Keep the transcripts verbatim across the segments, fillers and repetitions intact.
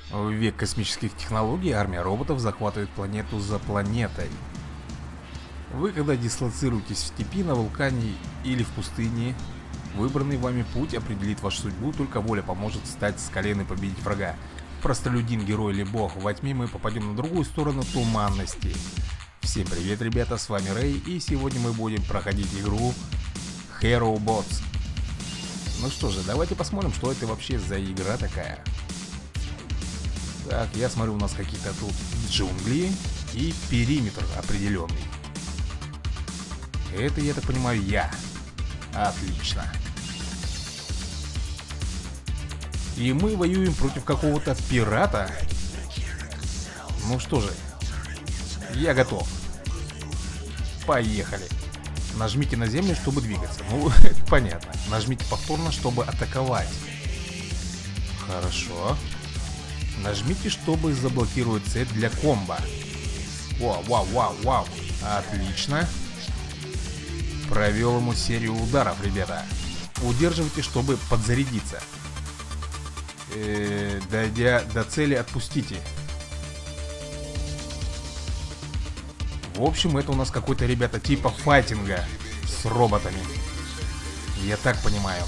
В век космических технологий армия роботов захватывает планету за планетой. Вы, когда дислоцируетесь в степи, на вулкане или в пустыне, выбранный вами путь определит вашу судьбу, только воля поможет встать с колен и победить врага. Простолюдин, герой или бог, во тьме мы попадем на другую сторону туманности. Всем привет, ребята, с вами Рэй, и сегодня мы будем проходить игру Hero Bots. Ну что же, давайте посмотрим, что это вообще за игра такая. Так, я смотрю, у нас какие-то тут джунгли и периметр определенный. Это, я так понимаю, я. Отлично. И мы воюем против какого-то пирата. Ну что же, я готов. Поехали. Нажмите на землю, чтобы двигаться. Ну, это понятно. Нажмите повторно, чтобы атаковать. Хорошо. Нажмите, чтобы заблокировать цель для комбо. Вау, вау, вау, вау. Отлично. Провел ему серию ударов, ребята. Удерживайте, чтобы подзарядиться. Э-э, дойдя до цели, отпустите. В общем, это у нас какой-то, ребята, типа файтинга с роботами. Я так понимаю.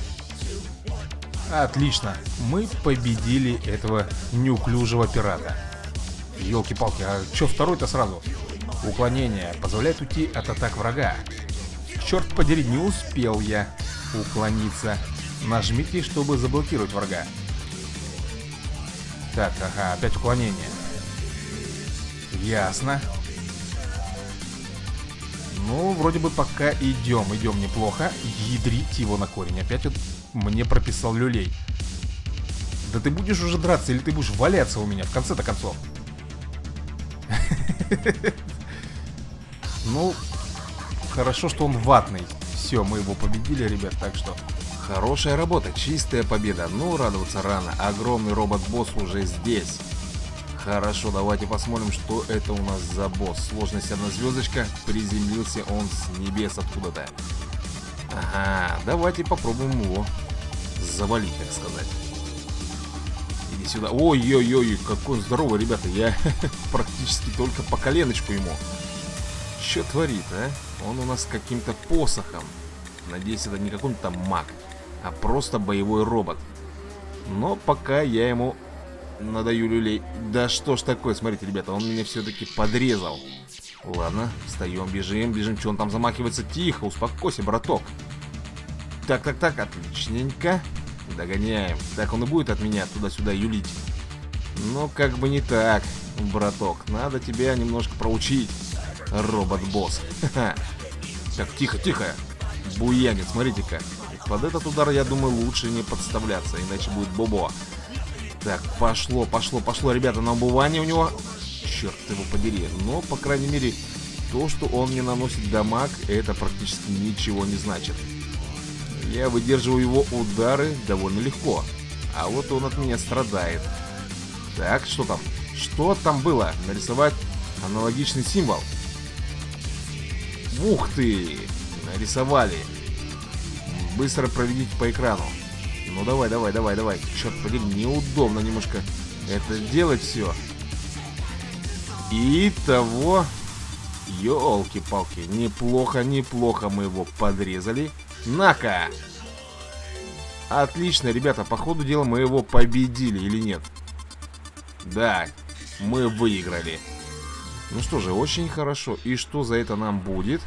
Отлично. Мы победили этого неуклюжего пирата. Ёлки-палки, а чё второй-то сразу? Уклонение позволяет уйти от атак врага. Черт подери, не успел я уклониться. Нажмите, чтобы заблокировать врага. Так, ага, опять уклонение. Ясно. Ну, вроде бы пока идем, идем неплохо. Ядрить его на корень. Опять вот мне прописал люлей. Да ты будешь уже драться или ты будешь валяться у меня в конце-то концов? Ну, хорошо, что он ватный. Все, мы его победили, ребят, так что хорошая работа, чистая победа. Ну, радоваться рано. Огромный робот-босс уже здесь. Хорошо, давайте посмотрим, что это у нас за босс. Сложность одна звездочка. Приземлился он с небес откуда-то. Ага, давайте попробуем его завалить, так сказать. Иди сюда. Ой-ой-ой, какой он здоровый, ребята. Я практически только по коленочку ему. Что творит, а? Он у нас с каким-то посохом. Надеюсь, это не какой-то там маг, а просто боевой робот. Но пока я ему надаю люлей. Да что ж такое, смотрите, ребята, он меня все-таки подрезал. Ладно, встаем, бежим, бежим. Что он там замахивается? Тихо, успокойся, браток. Так, так, так, отличненько. Догоняем. Так, он и будет от меня туда-сюда юлить. Но как бы не так, браток. Надо тебя немножко проучить, робот-босс. Так, тихо, тихо. Буянит, смотрите-ка. Под этот удар, я думаю, лучше не подставляться, иначе будет бобо. Так, пошло, пошло, пошло, ребята, на убывание у него. Черт его подери. Но, по крайней мере, то, что он мне наносит дамаг, это практически ничего не значит. Я выдерживаю его удары довольно легко. А вот он от меня страдает. Так, что там? Что там было? Нарисовать аналогичный символ. Ух ты! Нарисовали. Быстро проведите по экрану. Ну давай, давай, давай, давай. Черт подери, неудобно немножко это делать все. Итого, елки-палки, неплохо, неплохо мы его подрезали. На-ка! Отлично, ребята, по ходу дела мы его победили или нет? Да, мы выиграли. Ну что же, очень хорошо. И что за это нам будет?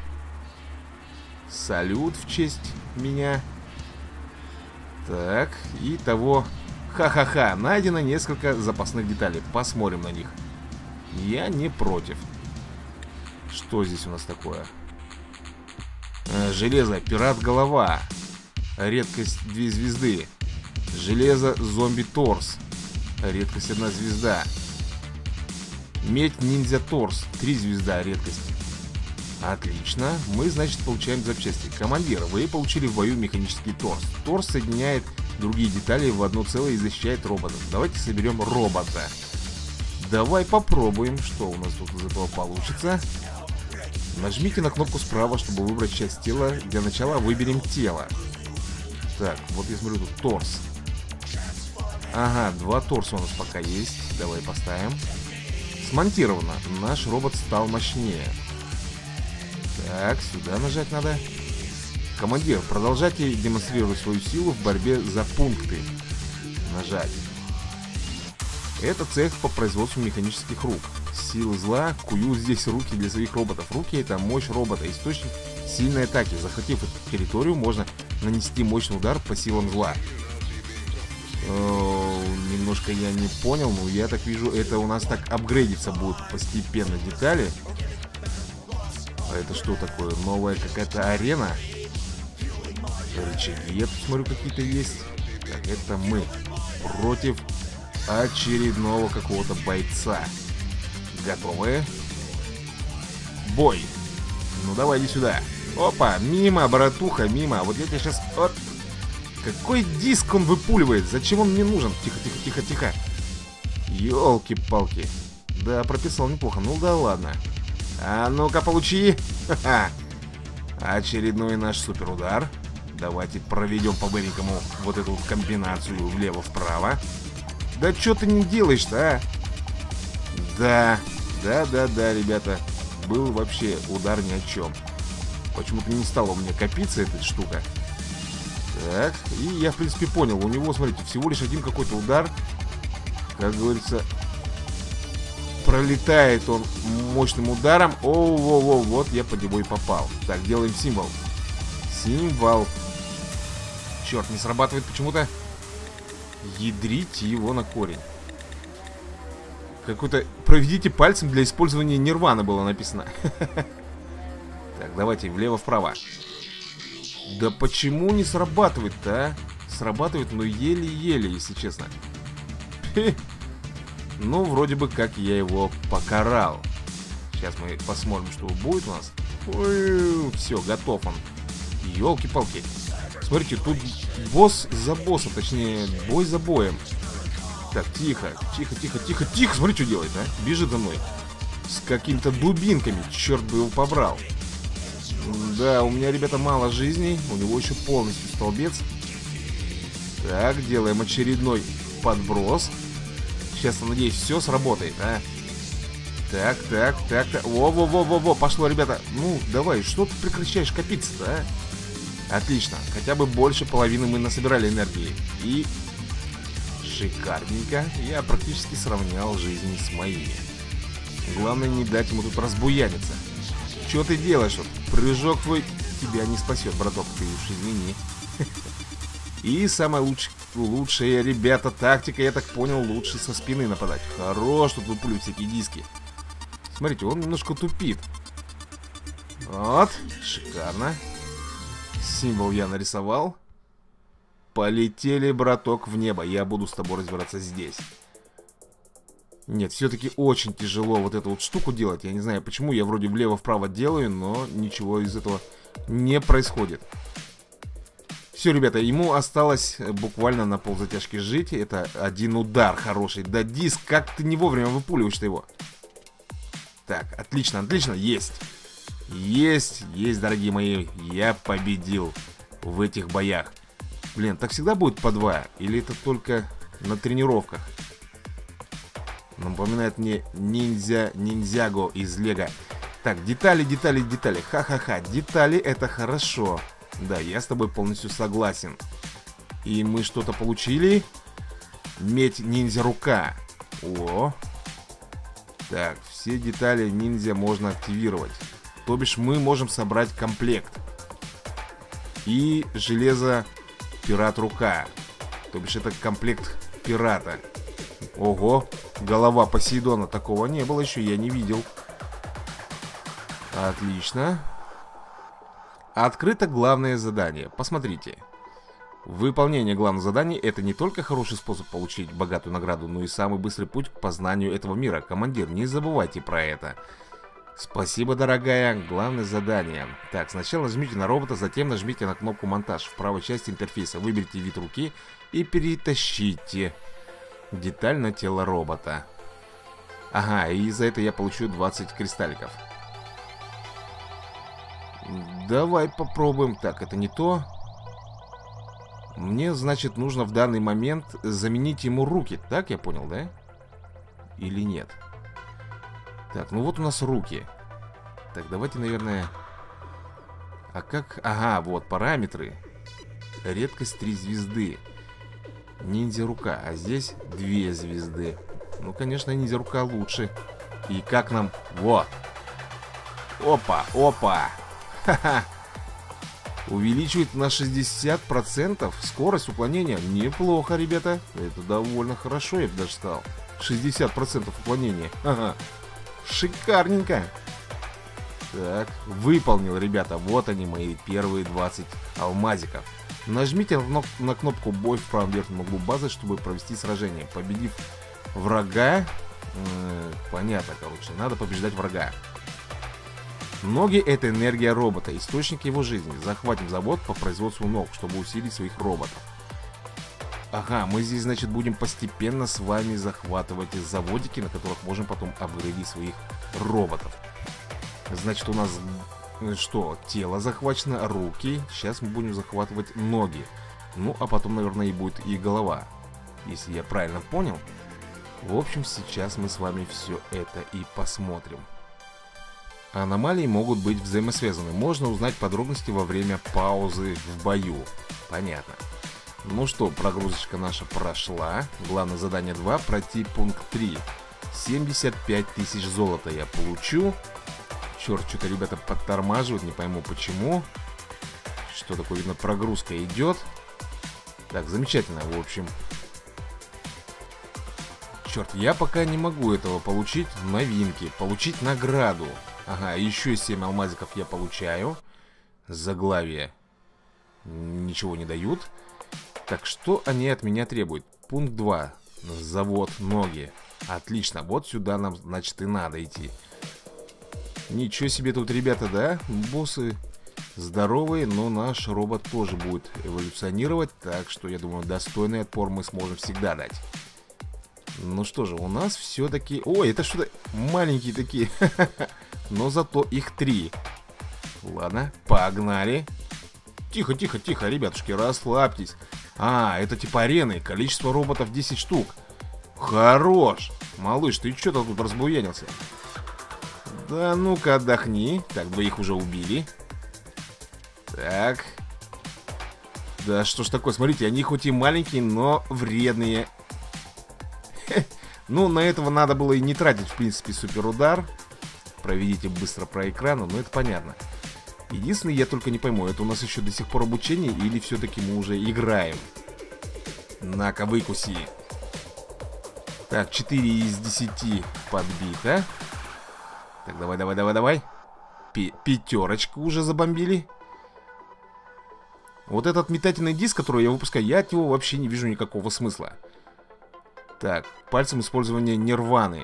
Салют в честь меня. Так, и того. Ха-ха-ха, найдено несколько запасных деталей. Посмотрим на них. Я не против. Что здесь у нас такое? Э, железо, пират-голова. Редкость две звезды. Железо, зомби-торс. Редкость одна звезда. Медь, ниндзя-торс. Три звезда, редкость. Отлично, мы, значит, получаем запчасти. Командир, вы получили в бою механический торс. Торс соединяет другие детали в одно целое и защищает робота. Давайте соберем робота. Давай попробуем, что у нас тут из этого получится. Нажмите на кнопку справа, чтобы выбрать часть тела. Для начала выберем тело. Так, вот я смотрю, тут торс. Ага, два торса у нас пока есть. Давай поставим. Смонтировано. Наш робот стал мощнее. Так, сюда нажать надо. Командир, продолжайте демонстрировать свою силу в борьбе за пункты. Нажать. Это цех по производству механических рук. Силы зла куют здесь руки для своих роботов. Руки — это мощь робота, источник сильной атаки. Захватив эту территорию, можно нанести мощный удар по силам зла. О, немножко я не понял, но я так вижу, это у нас так апгрейдиться будут постепенно детали. А это что такое? Новая какая-то арена? Рычаги, я тут смотрю, какие-то есть. Так, это мы против очередного какого-то бойца. Готовы? Бой. Ну давай, иди сюда. Опа, мимо, братуха, мимо. Вот я тебе сейчас... Вот. Какой диск он выпуливает? Зачем он мне нужен? Тихо, тихо, тихо, тихо. Ёлки-палки. Да, прописал неплохо. Ну да ладно. А ну-ка, получи. Ха-ха. Очередной наш суперудар. Давайте проведем по-быренькому вот эту вот комбинацию влево-вправо. Да что ты не делаешь-то, а? Да, да, да, да, ребята. Был вообще удар ни о чем. Почему-то не стала у меня копиться эта штука. Так, и я в принципе понял. У него, смотрите, всего лишь один какой-то удар. Как говорится, пролетает он мощным ударом. О-о-о, вот я под него и попал. Так, делаем символ. Символ. Черт, не срабатывает почему-то. Ядрите его на корень. Какой-то... Проведите пальцем для использования нирваны было написано. Так, давайте влево-вправо. Да почему не срабатывает-то, а? Срабатывает, но еле-еле, если честно. Ну, вроде бы как я его покарал. Сейчас мы посмотрим, что будет у нас. Ой, все, готов он. Ёлки-палки. Смотрите, тут босс за боссом, точнее, бой за боем. Так, тихо, тихо, тихо, тихо, тихо. Смотри, что делает, а? Бежит за мной. С какими-то дубинками, черт бы его побрал. Да, у меня, ребята, мало жизней. У него еще полностью столбец. Так, делаем очередной подброс. Сейчас, я надеюсь, все сработает, а? Так, так, так, так. Во-во-во-во-во, пошло, ребята. Ну, давай, что ты прекращаешь копиться-то, а? Отлично, хотя бы больше половины мы насобирали энергии. И шикарненько. Я практически сравнял жизни с моими. Главное не дать ему тут разбуяниться. Что ты делаешь? Вот, прыжок твой тебя не спасет, браток, ты уж извини. И самая луч... лучшая, ребята, тактика, я так понял, лучше со спины нападать. Хорош тут выпуливать всякие диски. Смотрите, он немножко тупит. Вот, шикарно. Символ я нарисовал. Полетели, браток, в небо. Я буду с тобой разбираться здесь. Нет, все-таки очень тяжело вот эту вот штуку делать. Я не знаю, почему я вроде влево-вправо делаю, но ничего из этого не происходит. Все, ребята, ему осталось буквально на ползатяжки жить. Это один удар хороший. Да, диск, как ты не вовремя выпуливаешь-то его? Так, отлично, отлично, есть. Есть, есть, дорогие мои. Я победил в этих боях. Блин, так всегда будет по два? Или это только на тренировках? Напоминает мне ниндзя, ниндзяго из Лего. Так, детали, детали, детали. Ха-ха-ха, детали это хорошо. Да, я с тобой полностью согласен. И мы что-то получили. Медь ниндзя рука. О. Так, все детали ниндзя можно активировать. То бишь мы можем собрать комплект. И железо пират рука. То бишь это комплект пирата. Ого, голова Посейдона. Такого не было еще, я не видел. Отлично. Открыто главное задание. Посмотрите. Выполнение главного задания — это не только хороший способ получить богатую награду, но и самый быстрый путь к познанию этого мира. Командир, не забывайте про это. Спасибо, дорогая. Главное задание. Так, сначала нажмите на робота, затем нажмите на кнопку монтаж. В правой части интерфейса выберите вид руки и перетащите деталь на тело робота. Ага, и за это я получу двадцать кристалликов. Давай попробуем. Так, это не то. Мне, значит, нужно в данный момент заменить ему руки. Так я понял, да? Или нет? Так, ну вот у нас руки. Так, давайте, наверное... А как... Ага, вот, параметры. Редкость три звезды. Ниндзя рука. А здесь две звезды. Ну, конечно, ниндзя рука лучше. И как нам... Вот. Опа, опа. Ха-ха. Увеличивает на шестьдесят процентов скорость уклонения. Неплохо, ребята. Это довольно хорошо, я бы даже сказал. шестьдесят процентов уклонения. Ага. Шикарненько. Так, выполнил, ребята. Вот они, мои первые двадцать алмазиков. Нажмите на, на кнопку «Бой» в правом верхнем углу базы, чтобы провести сражение. Победив врага... Э, понятно, короче. Надо побеждать врага. Ноги — это энергия робота, источник его жизни. Захватим завод по производству ног, чтобы усилить своих роботов. Ага, мы здесь, значит, будем постепенно с вами захватывать заводики, на которых можем потом апгрейдить своих роботов. Значит, у нас что? Тело захвачено, руки. Сейчас мы будем захватывать ноги. Ну, а потом, наверное, и будет и голова, если я правильно понял. В общем, сейчас мы с вами все это и посмотрим. Аномалии могут быть взаимосвязаны. Можно узнать подробности во время паузы в бою. Понятно. Ну что, прогрузочка наша прошла. Главное задание два. Пройти пункт три. семьдесят пять тысяч золота я получу. Черт, что-то ребята подтормаживают. Не пойму почему. Что такое, видно, прогрузка идет. Так, замечательно, в общем. Черт, я пока не могу этого получить. Новинки. Получить награду. Ага, еще семь алмазиков я получаю. Заглавие ничего не дают. Так, что они от меня требуют? Пункт два. Завод ноги. Отлично, вот сюда нам, значит, и надо идти. Ничего себе тут, ребята, да? Боссы здоровые, но наш робот тоже будет эволюционировать. Так что, я думаю, достойный отпор мы сможем всегда дать. Ну что же, у нас все-таки... Ой, это что-то маленькие такие. Но зато их три. Ладно, погнали. Тихо, тихо, тихо, ребятушки, расслабьтесь. А, это типа арены. Количество роботов десять штук. Хорош. Малыш, ты что-то тут разбуянился? Да ну-ка отдохни. Так, двоих уже убили. Так. Да что ж такое, смотрите, они хоть и маленькие, но вредные. Ну, на этого надо было и не тратить, в принципе, суперудар. Проведите быстро про экрану, но это понятно. Единственное, я только не пойму, это у нас еще до сих пор обучение или все-таки мы уже играем? На-ка, выкуси. Так, четыре из десяти подбито. Так, давай, давай, давай, давай. Пятерочку уже забомбили. Вот этот метательный диск, который я выпускаю, я от него вообще не вижу никакого смысла. Так, пальцем использования нирваны.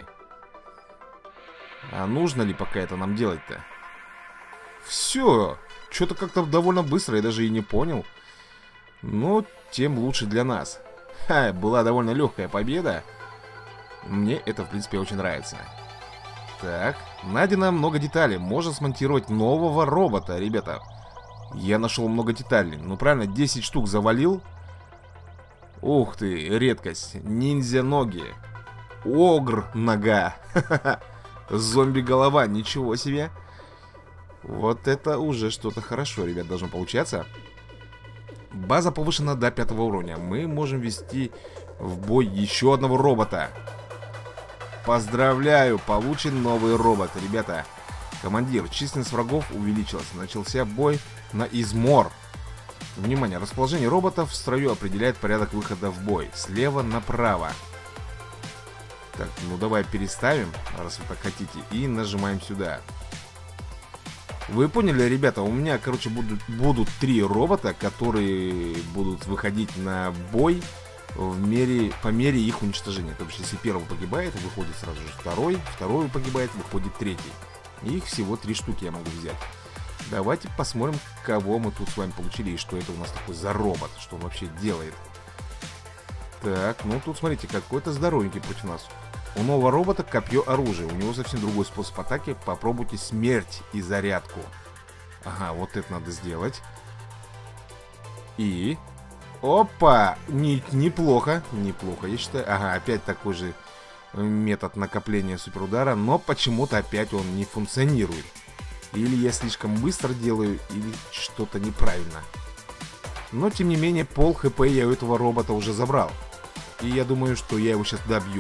А нужно ли пока это нам делать-то? Все, что-то как-то довольно быстро, я даже и не понял. Но тем лучше для нас. Ха, была довольно легкая победа. Мне это, в принципе, очень нравится. Так, найдено много деталей. Можно смонтировать нового робота, ребята. Я нашел много деталей. Ну правильно, десять штук завалил. Ух ты, редкость. Ниндзя ноги. Огр нога. Зомби голова, ничего себе. Вот это уже что-то хорошо, ребят, должно получаться. База повышена до пятого уровня. Мы можем вести в бой еще одного робота. Поздравляю, получен новый робот, ребята. Командир, численность врагов увеличилась. Начался бой на измор. Внимание, расположение роботов в строю определяет порядок выхода в бой. Слева направо. Так, ну давай переставим, раз вы так хотите. И нажимаем сюда. Вы поняли, ребята, у меня, короче, будут, будут три робота, которые будут выходить на бой в мере, по мере их уничтожения. То есть, если первый погибает, выходит сразу же второй. Второй погибает, выходит третий. Их всего три штуки я могу взять. Давайте посмотрим, кого мы тут с вами получили и что это у нас такой за робот, что он вообще делает. Так, ну тут смотрите, какой-то здоровенький против нас. У нового робота копье оружия. У него совсем другой способ атаки. Попробуйте смерть и зарядку. Ага, вот это надо сделать. И... Опа! Не, неплохо, неплохо, я считаю. Ага, опять такой же метод накопления суперудара, но почему-то опять он не функционирует. Или я слишком быстро делаю, или что-то неправильно. Но, тем не менее, пол хп я у этого робота уже забрал. И я думаю, что я его сейчас добью.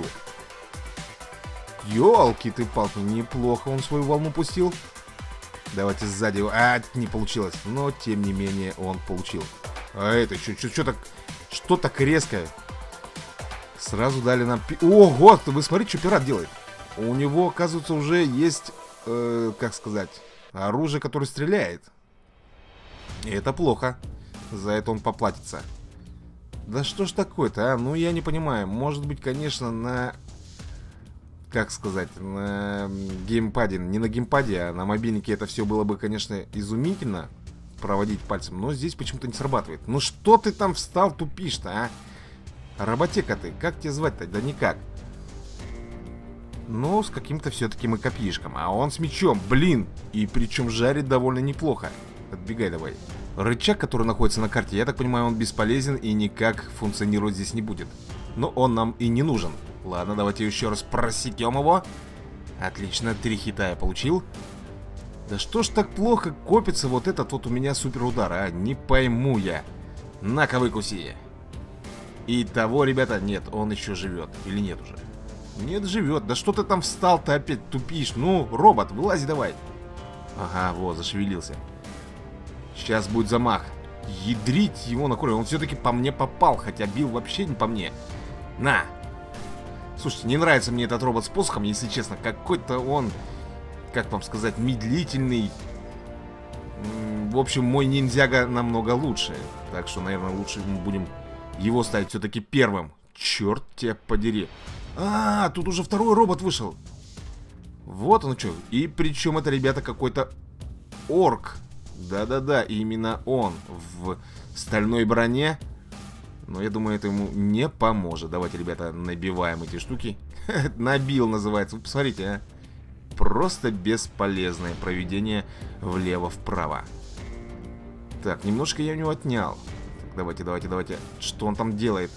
Ёлки ты палки, неплохо он свою волну пустил. Давайте сзади его. А, не получилось. Но, тем не менее, он получил. А это что, что так, что так резкое? Сразу дали нам... Ого, вы смотрите, что пират делает. У него, оказывается, уже есть, э, как сказать, оружие, которое стреляет. И это плохо. За это он поплатится. Да что ж такое-то, а? Ну, я не понимаю. Может быть, конечно, на... Как сказать, на геймпаде. Не на геймпаде, а на мобильнике это все было бы, конечно, изумительно проводить пальцем. Но здесь почему-то не срабатывает. Ну что ты там встал, тупишь-то, а? Роботека ты, как тебя звать-то? Да никак. Ну, с каким-то все-таки мы копьишком. А он с мечом, блин. И причем жарит довольно неплохо. Отбегай давай. Рычаг, который находится на карте, я так понимаю, он бесполезен и никак функционировать здесь не будет. Но он нам и не нужен. Ладно, давайте еще раз просекем его. Отлично, три хита я получил. Да что ж так плохо копится вот этот вот у меня суперудар, а? Не пойму я. На-ка, выкуси. Итого, ребята, нет, он еще живет. Или нет уже? Нет, живет. Да что ты там встал-то опять тупишь? Ну, робот, вылази давай. Ага, вот, зашевелился. Сейчас будет замах. Ядрить его на корень. Он все-таки по мне попал, хотя бил вообще не по мне. На. Слушайте, не нравится мне этот робот с посохом, если честно. Какой-то он, как вам сказать, медлительный. В общем, мой ниндзяга намного лучше. Так что, наверное, лучше мы будем его ставить все-таки первым. Черт тебя подери. А, тут уже второй робот вышел. Вот он что. И причем это, ребята, какой-то орк. Да-да-да, именно он в стальной броне. Но я думаю, это ему не поможет. Давайте, ребята, набиваем эти штуки. Набил называется. Вы посмотрите, а. Просто бесполезное проведение влево-вправо. Так, немножко я у него отнял. Так, давайте, давайте, давайте. Что он там делает?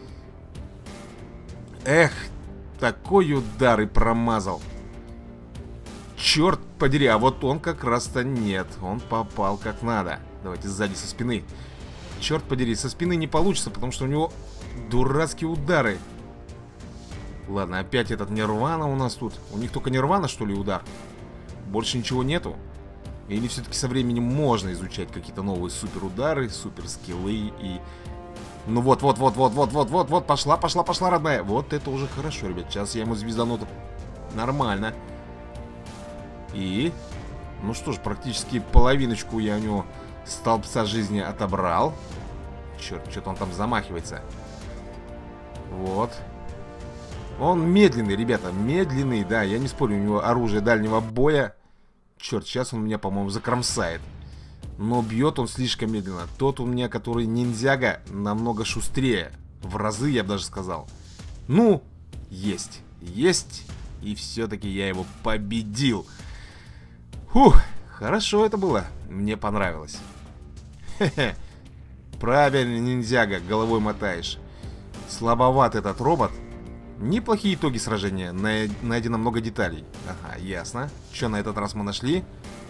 Эх, такой удар и промазал. Черт подери, а вот он как раз-то нет. Он попал как надо. Давайте сзади со спины. Черт подери, со спины не получится, потому что у него дурацкие удары. Ладно, опять этот нирвана у нас тут. У них только нирвана, что ли, удар? Больше ничего нету? Или все-таки со временем можно изучать какие-то новые суперудары, суперскиллы и... Ну вот, вот, вот, вот, вот, вот, вот, вот, пошла, пошла, пошла, родная. Вот это уже хорошо, ребят. Сейчас я ему звездану. Нормально. И... Ну что ж, практически половиночку я у него столбца жизни отобрал. Черт, что-то он там замахивается. Вот. Он медленный, ребята, медленный, да, я не спорю, у него оружие дальнего боя. Черт, сейчас он меня, по-моему, закромсает. Но бьет он слишком медленно. Тот у меня, который ниндзяга, намного шустрее. В разы, я бы даже сказал. Ну, есть, есть. И все-таки я его победил. Фух, хорошо это было. Мне понравилось. Хе-хе. Правильно, ниндзяга, головой мотаешь. Слабоват этот робот. Неплохие итоги сражения. Найдено много деталей. Ага, ясно. Что на этот раз мы нашли?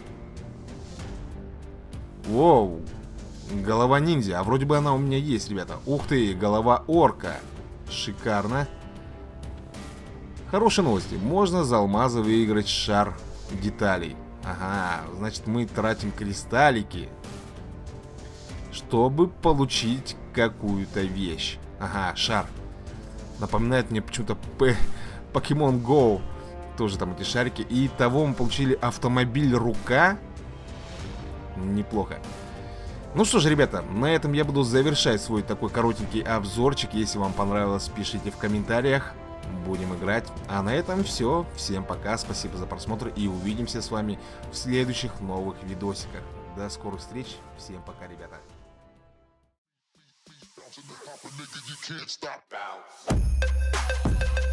Воу. Голова ниндзя. А вроде бы она у меня есть, ребята. Ух ты, голова орка. Шикарно. Хорошие новости. Можно за алмазы выиграть шар деталей. Ага, значит мы тратим кристаллики, чтобы получить какую-то вещь. Ага, шар. Напоминает мне почему-то Pokemon Go. Тоже там эти шарики. И того мы получили автомобиль рука. Неплохо. Ну что ж, ребята, на этом я буду завершать свой такой коротенький обзорчик. Если вам понравилось, пишите в комментариях. Будем играть. А на этом все. Всем пока, спасибо за просмотр. И увидимся с вами в следующих новых видосиках. До скорых встреч. Всем пока, ребята. You can't stop.